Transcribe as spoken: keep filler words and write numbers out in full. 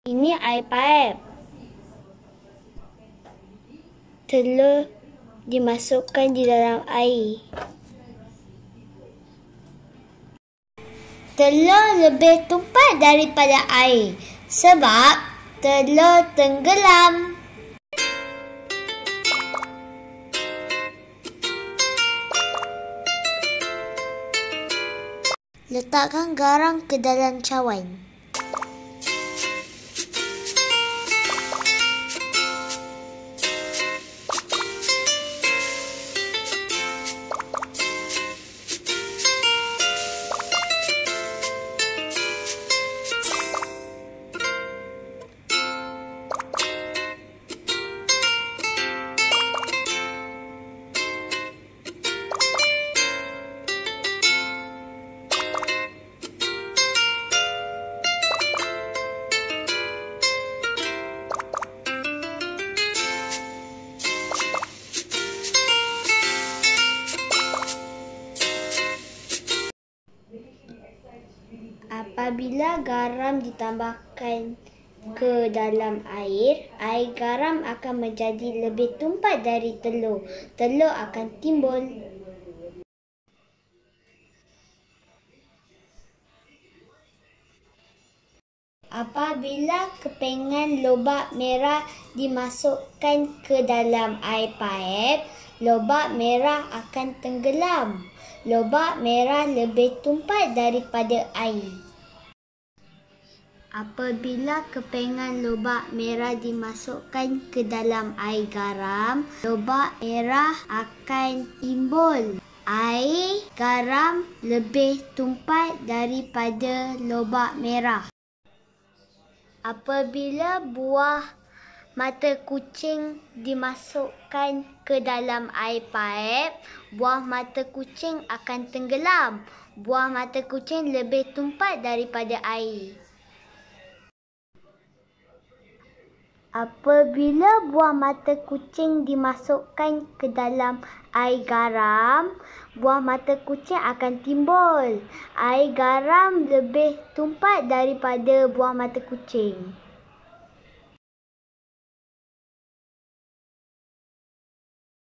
Ini air paip. Telur dimasukkan di dalam air. Telur lebih tumpat daripada air sebab telur tenggelam. Letakkan garam ke dalam cawan. Apabila garam ditambahkan ke dalam air, air garam akan menjadi lebih tumpat dari telur. Telur akan timbul. Apabila kepengan lobak merah dimasukkan ke dalam air paip, lobak merah akan tenggelam. Lobak merah lebih tumpat daripada air. Apabila kepengan lobak merah dimasukkan ke dalam air garam, lobak merah akan timbul. Air garam lebih tumpat daripada lobak merah. Apabila buah mata kucing dimasukkan ke dalam air paip, buah mata kucing akan tenggelam. Buah mata kucing lebih tumpat daripada air. Apabila buah mata kucing dimasukkan ke dalam air garam, buah mata kucing akan timbul. Air garam lebih tumpat daripada buah mata kucing.